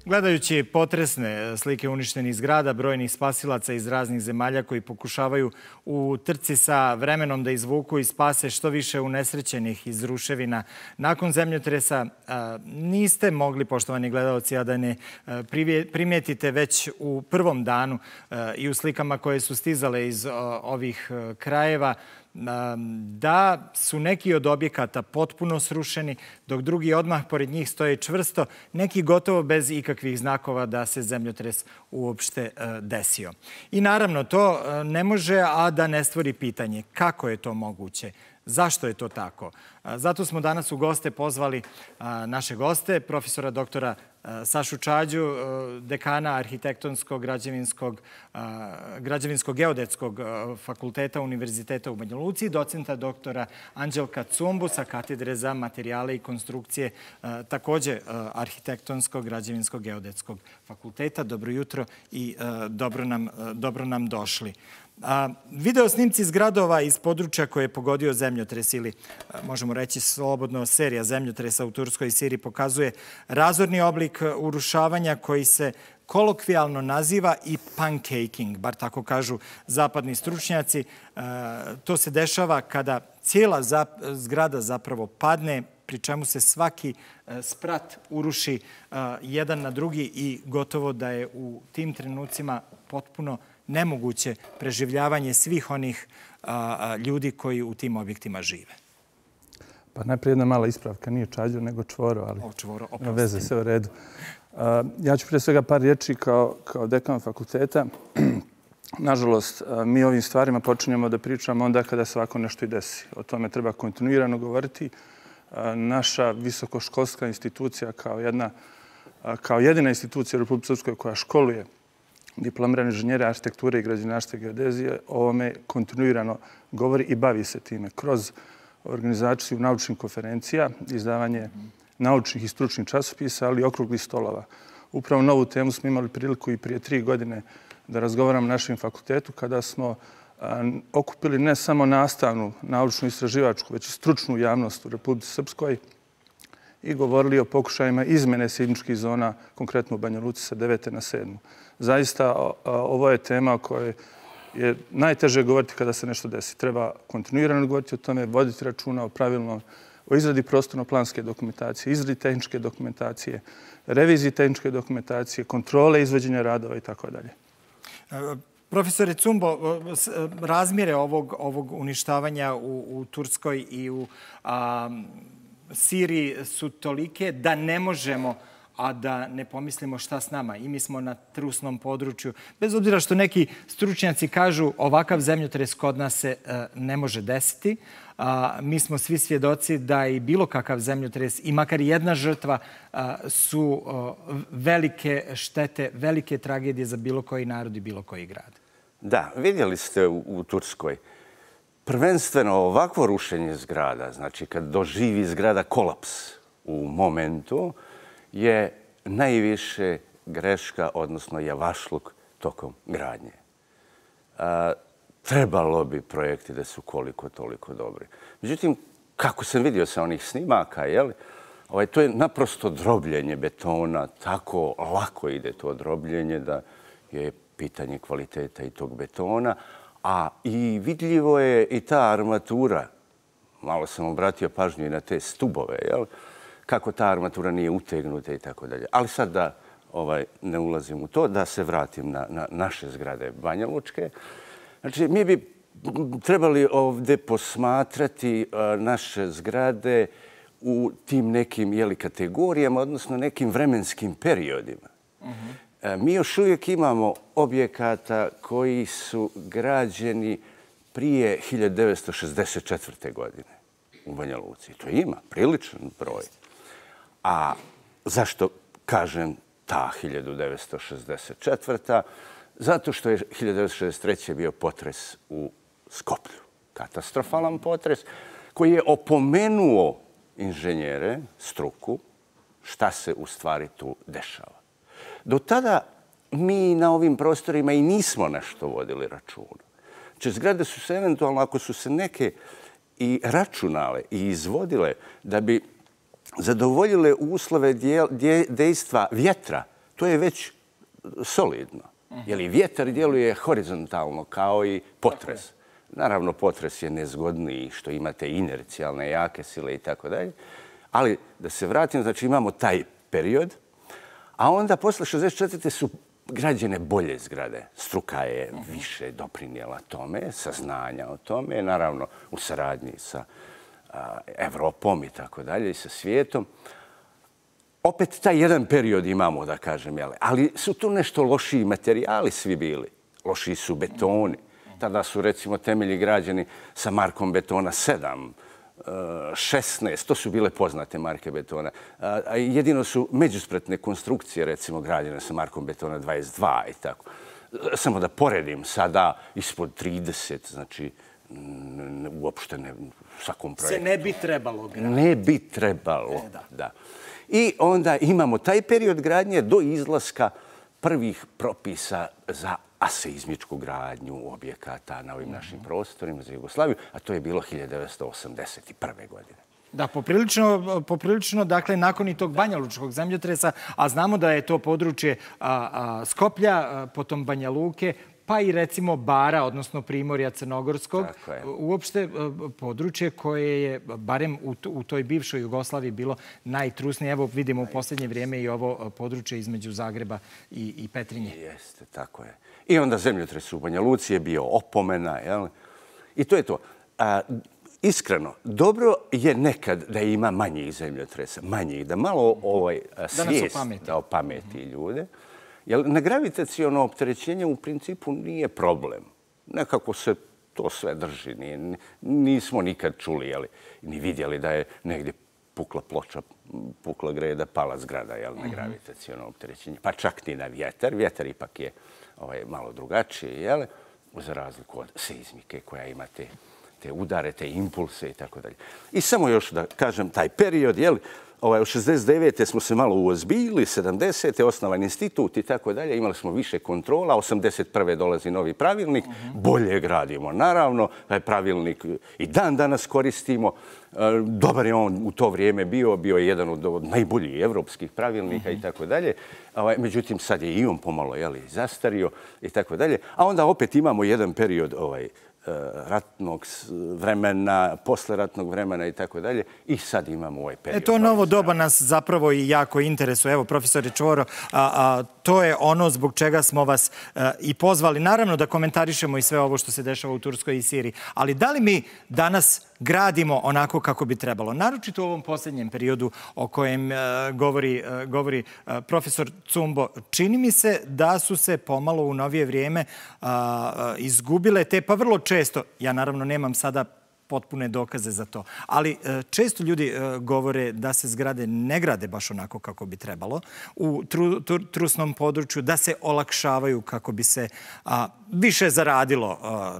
Gledajući potresne slike uništenih zgrada, brojnih spasilaca iz raznih zemalja koji pokušavaju u trci sa vremenom da izvuku i spase što više unesrećenih iz ruševina nakon zemljotresa, niste mogli, poštovani gledalci, a da ne primijetite već u prvom danu i u slikama koje su stizale iz ovih krajeva, da su neki od objekata potpuno srušeni, dok drugi odmah pored njih stoje čvrsto, neki gotovo bez ikakvih znakova da se zemljotres uopšte desio. I naravno, to ne može, a da ne stvori pitanje kako je to moguće. Zašto je to tako? Zato smo danas u goste pozvali naše goste, profesora doktora Sašu Čađu, dekana Arhitektonskog građevinsko-geodetskog fakulteta Univerziteta u Banja Luci, docenta doktora Anđelka Cumbu sa katedre za materijale i konstrukcije, takođe Arhitektonskog građevinsko-geodetskog fakulteta. Dobro jutro i dobro nam došli. Video snimci zgradova iz područja koje je pogodio zemljotres ili, možemo reći slobodno, serija zemljotresa u Turskoj i Siriji pokazuje razorni oblik urušavanja koji se kolokvijalno naziva i pancaking, bar tako kažu zapadni stručnjaci. To se dešava kada cijela zgrada zapravo padne, pri čemu se svaki sprat uruši jedan na drugi i gotovo da je u tim trenucima potpuno nemoguće preživljavanje svih onih ljudi koji u tim objektima žive. Pa najprije jedna mala ispravka, nije Čađo, nego Čvoro, ali nema veze, sve u redu. Ja ću prije svega par riječi kao dekan fakulteta. Nažalost, mi ovim stvarima počinjemo da pričamo onda kada se ovako nešto i desi. O tome treba kontinuirano govoriti. Naša visokoškolska institucija kao jedina institucija u Republici Srpskoj koja školuje diplomirane inženjere arhitekture i građevinarstva i geodezije o ovome kontinuirano govori i bavi se time kroz organizaciju naučnih konferencija, izdavanje naučnih i stručnih časopisa, ali i okruglih stolova. Upravo na ovu temu smo imali priliku i prije 3 godine da razgovaramo na našem fakultetu kada smo okupili ne samo nastavnu, naučnu, istraživačku, već i stručnu javnost u Republici Srpskoj i govorili o pokušajima izmene seizmičkih zona, konkretno u Banja Luci sa 9. na 7. Zaista, ovo je tema o kojoj je najteže govoriti kada se nešto desi. Treba kontinuirano govoriti o tome, voditi računa o izradi prostorno-planske dokumentacije, izradi tehničke dokumentacije, reviziji tehničke dokumentacije, kontrole izvođenja radova i tako dalje. Profesore Cumbo, razmjere ovog uništavanja u Turskoj i u Siriji su tolike da ne možemo a da ne pomislimo šta s nama. I mi smo na trusnom području. Bez obzira što neki stručnjaci kažu ovakav zemljotres kod nas se ne može desiti, mi smo svi svjedoci da i bilo kakav zemljotres i makar jedna žrtva su velike štete, velike tragedije za bilo koji narod i bilo koji grad. Da, vidjeli ste u Turskoj. Prvenstveno ovakvo rušenje zgrada, znači kad doživi zgrada kolaps u momentu, je najviše greška, odnosno javašluk tokom gradnje. Trebalo bi projekti da su koliko toliko dobri. Međutim, kako sam vidio sa onih snimaka, to je naprosto drobljenje betona, tako lako ide to drobljenje da je pitanje kvaliteta i tog betona, a i vidljivo je i ta armatura. Malo sam obratio pažnju i na te stubove, kako ta armatura nije utegnuta i tako dalje. Ali sad da ne ulazim u to, da se vratim na naše zgrade Banja Lučke. Znači, mi bi trebali ovdje posmatrati naše zgrade u tim nekim kategorijama, odnosno nekim vremenskim periodima. Mi još uvijek imamo objekata koji su građeni prije 1964. godine u Banja Luci. To ima priličan broj. A zašto kažem ta 1964. Zato što je 1963. bio potres u Skoplju. Katastrofalan potres koji je opomenuo inženjere, struku, šta se u stvari tu dešava. Do tada mi na ovim prostorima i nismo nešto vodili računa. Znači, zgrade su se eventualno, ako su se neke i računale i izvodile da bi zadovoljile uslove dejstva vjetra, to je već solidno. Jer i vjetar djeluje horizontalno kao i potres. Naravno, potres je nezgodniji što imate inercijalne jake sile i tako dalje. Ali da se vratim, znači imamo taj period, a onda posle 64. su građene bolje zgrade. Struka je više doprinijela tome, saznanja o tome, naravno u saradnji sa Evropom i tako dalje i sa svijetom. Opet taj jedan period imamo, da kažem, ali su tu nešto lošiji materijali svi bili. Lošiji su betoni. Tada su, recimo, temelji građeni sa markom betona 7, 16, to su bile poznate marke betona. Jedino su međuspretne konstrukcije, recimo, građene sa markom betona 22 i tako. Samo da poredim, sada ispod 30, znači, uopšte ne u svakom projektu. Se ne bi trebalo graditi. Ne bi trebalo, da. I onda imamo taj period gradnje do izlaska prvih propisa za aseizmičku gradnju objekata na ovim našim prostorima za Jugoslaviju, a to je bilo 1981. godine. Da, poprilično, dakle, nakon i tog Banjalučkog zemljotresa, a znamo da je to područje Skoplja, potom Banja Luke, pa i recimo Bara, odnosno Primorja Crnogorskog, uopšte područje koje je, barem u toj bivšoj Jugoslaviji, bilo najtrusnije. Evo vidimo u posljednje vrijeme i ovo područje između Zagreba i Petrinje. Jeste, tako je. I onda zemljotres u Banja Luci je bio opomena, jel? I to je to. Iskreno, dobro je nekad da ima manjih zemljotresa, manjih, da malo svijest da opameti ljude. Jer na gravitaciono opterećenje u principu nije problem. Nekako se to sve drži. Nismo nikad čuli, ni vidjeli da je negdje pukla ploča, pukla greda, pala zgrada na gravitaciono opterećenje. Pa čak ni na vjetar. Vjetar ipak je malo drugačiji, za razliku od seizmike koja ima te udare, te impulse i tako dalje. I samo još da kažem taj period, u 69. smo se malo uozbiljili, 70. osnovan institut i tako dalje. Imali smo više kontrola. 81. dolazi novi pravilnik. Bolje gradimo. Naravno, taj pravilnik i dan danas koristimo. Dobar je on u to vrijeme bio je jedan od najboljih evropskih pravilnika i tako dalje. Međutim, sad je i on pomalo zastario i tako dalje. A onda opet imamo jedan period ratnog vremena, posleratnog vremena i tako dalje. I sad imamo ovaj period. To novo doba nas zapravo i jako interesuje. Evo, profesore Čvoro, to je ono zbog čega smo vas i pozvali. Naravno da komentarišemo i sve ovo što se dešava u Turskoj i Siriji. Ali da li mi danas gradimo onako kako bi trebalo? Naročito u ovom posljednjem periodu o kojem govori profesor Cumbo. Čini mi se da su se pomalo u novije vrijeme izgubile te, pa vrlo često, ja naravno nemam sada potpune dokaze za to, ali često ljudi govore da se zgrade ne grade baš onako kako bi trebalo u trusnom području, da se olakšavaju kako bi se više zaradilo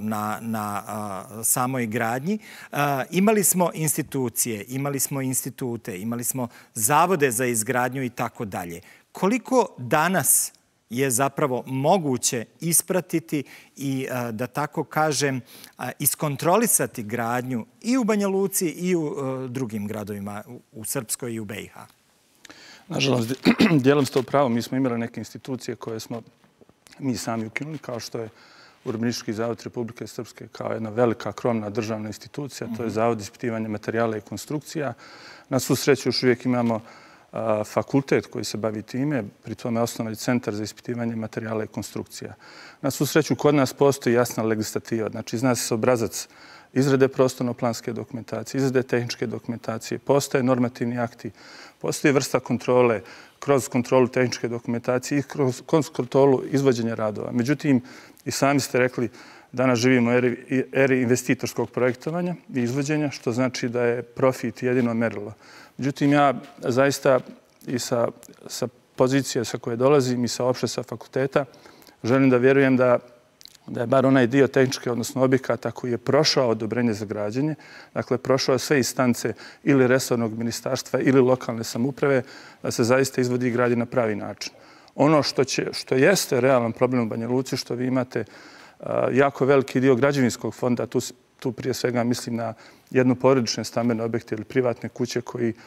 na samoj gradnji. Imali smo institucije, imali smo institute, imali smo zavode za izgradnju i tako dalje. Koliko danas je zapravo moguće ispratiti i, da tako kažem, iskontrolisati gradnju i u Banja Luci i u drugim gradovima, u Srpskoj i u BiH? Nažalost, dijelom ste u pravu. Mi smo imali neke institucije koje smo mi sami ukinuli, kao što je Urbanistički zavod Republike Srpske, kao jedna velika krovna državna institucija. To je Zavod ispitivanja materijala i konstrukcija. Na svu sreću još uvijek imamo fakultet koji se bavi time, pri tome osnovan je Centar za ispitivanje materijala i konstrukcija. Na svu sreću, kod nas postoji jasna legislativa. Znači, zna se obrazac izrade prostorno-planske dokumentacije, izrade tehničke dokumentacije, postoje normativni akti, postoji vrsta kontrole kroz kontrolu tehničke dokumentacije i kroz kontrolu izvođenja radova. Međutim, i sami ste rekli, danas živimo u eri investitorskog projektovanja i izvođenja, što znači da je profit jedino merilo. Međutim, ja zaista i sa pozicije sa koje dolazim i sa opšte sa fakulteta želim da vjerujem da je bar onaj dio tehničke, odnosno objekata koji je prošao odobrenje za građenje, dakle prošao sve instance ili resornog ministarstva ili lokalne samouprave, da se zaista izvodi i gradi na pravi način. Ono što jeste realan problem u Banja Luci, što vi imate jako veliki dio građevinskog fonda, tu prije svega mislim na jednoporodične stambene objekte ili privatne kuće koji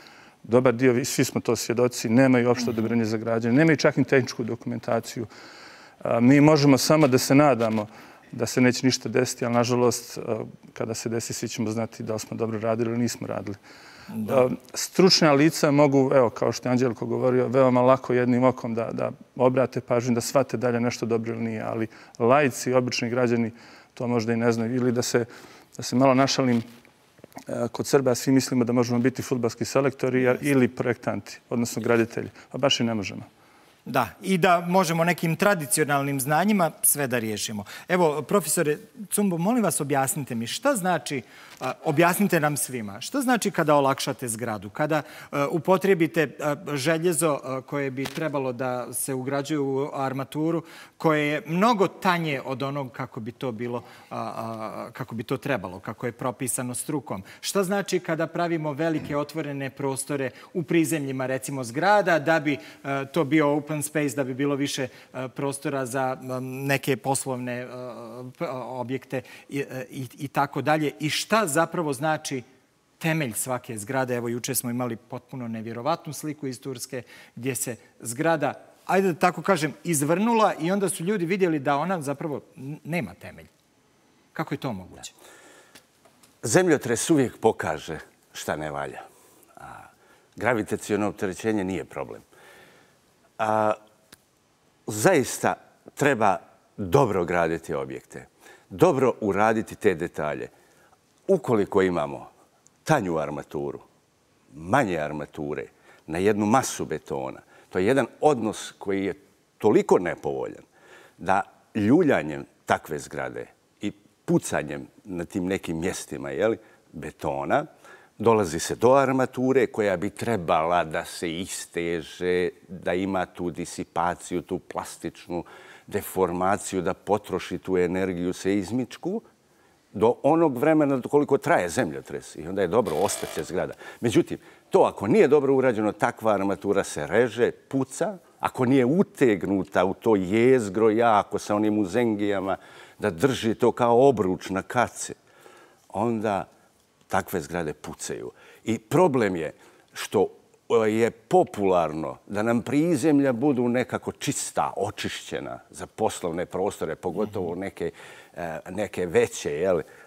dobar dio, svi smo to svjedoci, nemaju opšte odobrenje za građenje, nemaju čak i tehničku dokumentaciju. Mi možemo samo da se nadamo da se neće ništa desiti, ali nažalost, kada se desi, svi ćemo znati da li smo dobro radili ili nismo radili. Stručna lica mogu, evo, kao što je Anđelko govorio, veoma lako jednim okom da obrate pažnju, da shvate da li je nešto dobro ili nije, ali laici, obični građani to možda i ne znaju. Ili da se malo našalim, kod Srba svi mislimo da možemo biti fudbalski selektori ili projektanti, odnosno graditelji, a baš i ne možemo. Da, i da možemo nekim tradicionalnim znanjima sve da riješimo. Evo, profesore Cumbo, molim vas objasnite mi šta znači, objasnite nam svima, šta znači kada olakšate zgradu, kada upotrijebite željezo koje bi trebalo da se ugrađuje u armaturu, koje je mnogo tanje od onog kako bi to bilo, kako bi to trebalo, kako je propisano strukom. Šta znači kada pravimo velike otvorene prostore u prizemljima, recimo zgrada, da bi to bio open space, da bi bilo više prostora za neke poslovne objekte i tako dalje. I šta zapravo znači temelj svake zgrade? Evo, juče smo imali potpuno nevjerovatnu sliku iz Turske gdje se zgrada, ajde da tako kažem, izvrnula i onda su ljudi vidjeli da ona zapravo nema temelj. Kako je to moguće? Zemljotres uvijek pokaže šta ne valja. Gravitaciono opterećenje nije problem. Zaista treba dobro graditi objekte, dobro uraditi te detalje. Ukoliko imamo tanju armaturu, manje armature, na jednu masu betona, to je jedan odnos koji je toliko nepovoljan da ljuljanjem takve zgrade i pucanjem na tim nekim mjestima betona dolazi se do armature koja bi trebala da se isteže, da ima tu disipaciju, tu plastičnu deformaciju, da potroši tu energiju seizmičku do onog vremena koliko traje zemljotres. I onda je dobro, ostaće zgrada. Međutim, to ako nije dobro urađeno, takva armatura se reže, puca. Ako nije utegnuta u to jezgro jako sa onim uzengijama da drži to kao obruč na kace, onda takve zgrade pucaju. I problem je što je popularno da nam prizemlja budu nekako čista, očišćena za poslovne prostore, pogotovo neke veće,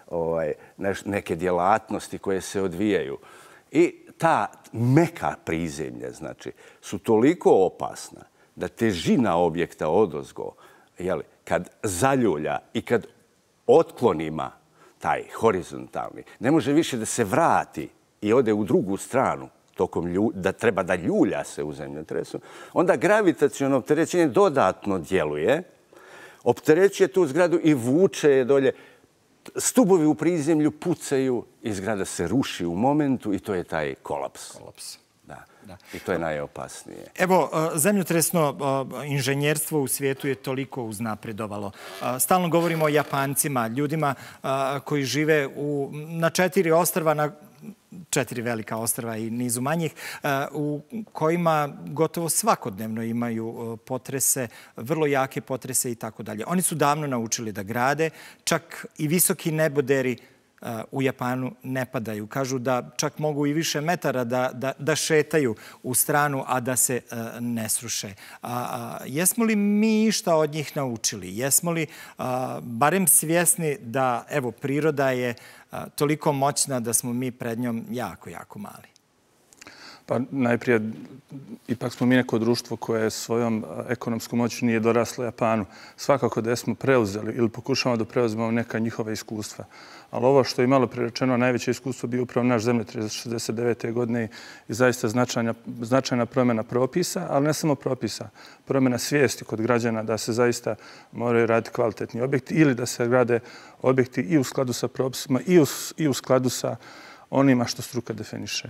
neke djelatnosti koje se odvijaju. I ta meka prizemlja, znači, su toliko opasna da težina objekta odozgo, kad zaljulja i kad otklonima taj horizontalni, ne može više da se vrati i ode u drugu stranu, da treba da ljulja se u zemljotresu, onda gravitaciono opterećenje dodatno djeluje, opterećuje tu zgradu i vuče je dolje. Stubovi u prizemlju pucaju i zgrada se ruši u momentu i to je taj kolaps. Da. I to je najopasnije. Evo, zemljotresno inženjerstvo u svijetu je toliko uznapredovalo. Stalno govorimo o Japancima, ljudima koji žive na 4 ostrva, na 4 velika ostrva i nizu manjih, u kojima gotovo svakodnevno imaju potrese, vrlo jake potrese i tako dalje. Oni su davno naučili da grade, čak i visoki neboderi u Japanu ne padaju. Kažu da čak mogu i više metara da šetaju u stranu, a da se ne sruše. Jesmo li mi išta od njih naučili? Jesmo li barem svjesni da, evo, priroda je toliko moćna da smo mi pred njom jako, jako mali? Pa najprije, ipak smo mi neko društvo koje svojom ekonomskom moći nije doraslo Japanu. Svakako da smo preuzeli ili pokušavamo da preuzmemo neka njihova iskustva. Ali ovo što je malo prerečeno, najveće iskustvo bio upravo naš zemljotres 69. godine i zaista značajna promjena propisa, ali ne samo propisa, promjena svijesti kod građana da se zaista moraju raditi kvalitetni objekti ili da se grade objekti i u skladu sa propisima i u skladu sa onima što struka definiše.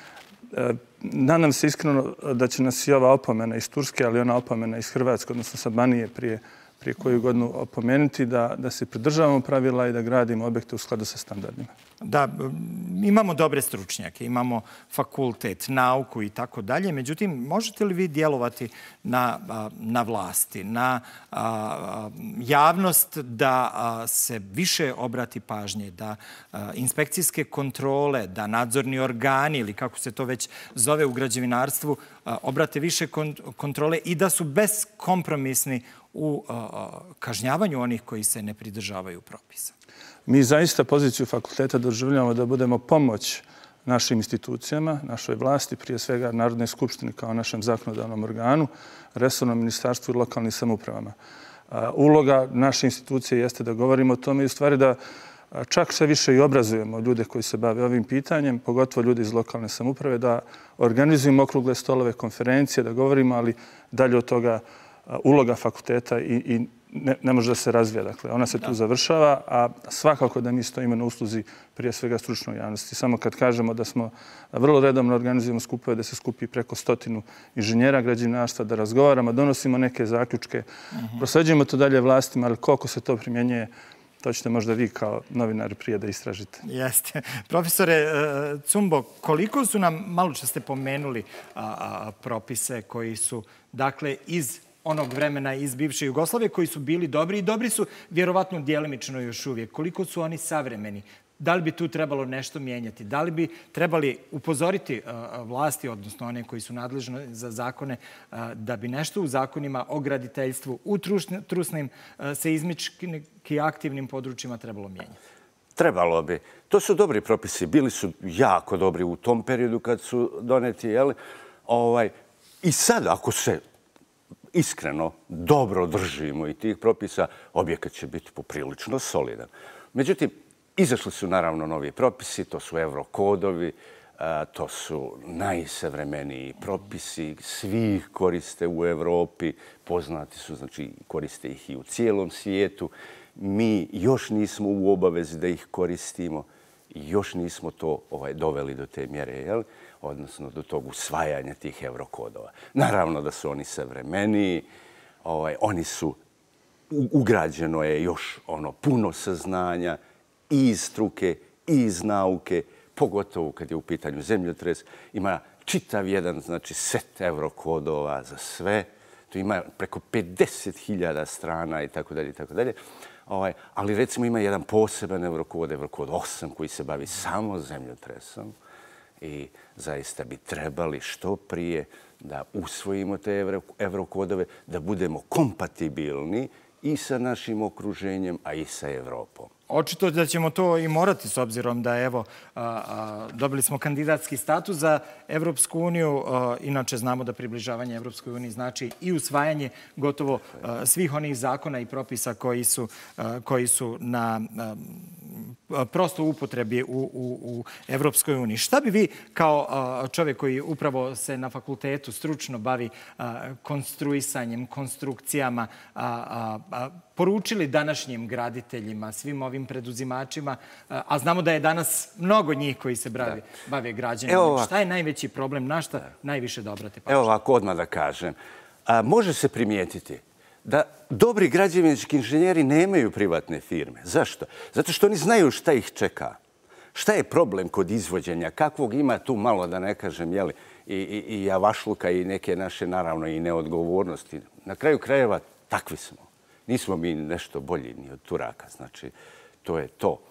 Nadam se iskreno da će nas i ova opomena iz Turske, ali ona opomena iz Hrvatske, odnosno sa Banije prije koju godinu opomenuti da se pridržavamo pravila i da gradimo objekte u skladu sa standardima. da imamo dobre stručnjake, imamo fakultet, nauku i tako dalje. Međutim, možete li vi djelovati na vlasti, na javnost da se više obrati pažnje, da inspekcijske kontrole, da nadzorni organi ili kako se to već zove u građevinarstvu, obrate više kontrole i da su beskompromisni u kažnjavanju onih koji se ne pridržavaju propisa? Mi zaista poziciju fakulteta doživljavamo da budemo pomoć našim institucijama, našoj vlasti, prije svega Narodnoj skupštini kao našem zakonodavnom organu, resornom ministarstvu i lokalnim samoupravama. Uloga naše institucije jeste da govorimo o tome i u stvari da čak sve više i obrazujemo ljude koji se bave ovim pitanjem, pogotovo ljudi iz lokalne samouprave, da organizujemo okrugle stolove, konferencije, da govorimo, ali dalje od toga uloga fakulteta i ne može da se razvija. Dakle, ona se tu završava, a svakako da mi stojimo na usluzi prije svega stručnoj javnosti. Samo kad kažemo da smo vrlo redovno organizujemo skupove, da se skupi preko 100 inženjera građevinarstva, da razgovaramo, donosimo neke zaključke, prosleđujemo to dalje vlastima, ali koliko se to primjenjuje, to ćete možda vi kao novinari prije da istražite. Jeste. Profesore Cumbo, koliko su nam, malo što ste pomenuli, propise koji su, dakle, iz onog vremena iz bivše Jugoslavije, koji su bili dobri i dobri su vjerovatno djelimično još uvijek. Koliko su oni savremeni? Da li bi tu trebalo nešto mijenjati? Da li bi trebali upozoriti vlasti, odnosno one koji su nadležni za zakone, da bi nešto u zakonima o graditeljstvu u trusnim seizmički aktivnim područjima trebalo mijenjati? Trebalo bi. To su dobri propisi. Bili su jako dobri u tom periodu kad su doneti. I sad, ako se iskreno dobro držimo i tih propisa, objekat će biti poprilično solidan. Međutim, izašli su naravno novi propisi, to su eurokodovi, to su najsavremeniji propisi, svi ih koriste u Evropi, poznati su, znači koriste ih i u cijelom svijetu. Mi još nismo u obavezi da ih koristimo i još nismo to doveli do te mjere, odnosno do tog usvajanja tih eurokodova. Naravno da su oni savremeniji, oni su, ugrađeno je još puno saznanja i iz struke, i iz nauke, pogotovo kad je u pitanju zemljotres. Ima čitav jedan, znači, set eurokodova za sve. Tu ima preko 50.000 strana i tako dalje, i tako dalje. Ali recimo ima jedan poseban eurokod, eurokod 8, koji se bavi samo zemljotresom. I zaista bi trebali što prije da usvojimo te eurokodove, da budemo kompatibilni i sa našim okruženjem, a i sa Evropom. Očito da ćemo to i morati, s obzirom da, evo, dobili smo kandidatski status za Evropsku uniju. Inače, znamo da približavanje Evropskoj uniji znači i usvajanje gotovo svih onih zakona i propisa koji su na prosto upotrebi u Evropskoj uniji. Šta bi vi, kao čovjek koji upravo se na fakultetu stručno bavi konstruisanjem, konstrukcijama, poručili današnjim graditeljima, svim ovim preduzimačima, a znamo da je danas mnogo njih koji se bave građenjem. Šta je najveći problem? Na šta najviše da obrate pažnju? Evo ovako, odmah da kažem. Može se primijetiti da dobri građevinski inženjeri nemaju privatne firme. Zašto? Zato što oni znaju šta ih čeka. Šta je problem kod izvođenja? Kakvog ima tu malo, da ne kažem, i javašluka i neke naše, naravno, i neodgovornosti. Na kraju krajeva takvi smo. Nismo mi nešto bolji ni od Turaka, znači, to je to.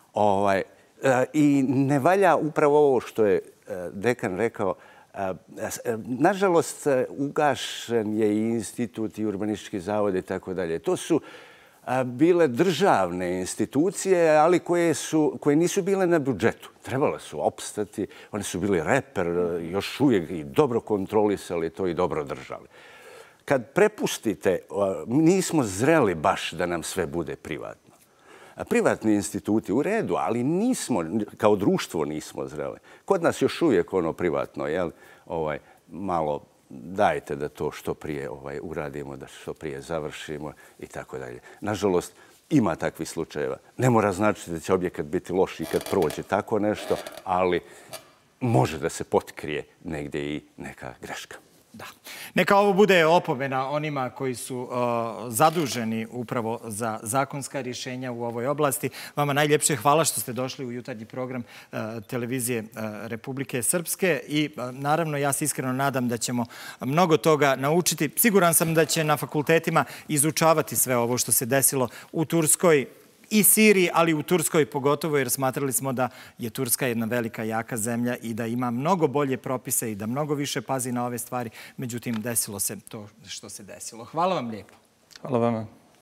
I ne valja upravo ovo što je dekan rekao. Nažalost, ugašen je i institut i urbanistički zavod i tako dalje. To su bile državne institucije, ali koje nisu bile na budžetu. Trebale su opstati, one su bili reper, još uvijek i dobro kontrolisali to i dobro držali. Kad prepustite, nismo zreli baš da nam sve bude privatno. Privatni instituti u redu, ali nismo, kao društvo nismo zreli. Kod nas još uvijek privatno, malo dajte da to što prije uradimo, da što prije završimo i tako dalje. Nažalost, ima takvih slučajeva. Ne mora značiti da će objekat biti loš i kad prođe tako nešto, ali može da se potkrije negdje i neka greška. Da. Neka ovo bude opomena onima koji su zaduženi upravo za zakonska rješenja u ovoj oblasti. Vama najljepše hvala što ste došli u jutarnji program televizije Republike Srpske i naravno ja se iskreno nadam da ćemo mnogo toga naučiti. Siguran sam da će na fakultetima izučavati sve ovo što se desilo u Turskoj i Siriji, ali u Turskoj pogotovo, jer smatrali smo da je Turska jedna velika, jaka zemlja i da ima mnogo bolje propise i da mnogo više pazi na ove stvari. Međutim, desilo se to što se desilo. Hvala vam lijepo. Hvala vama.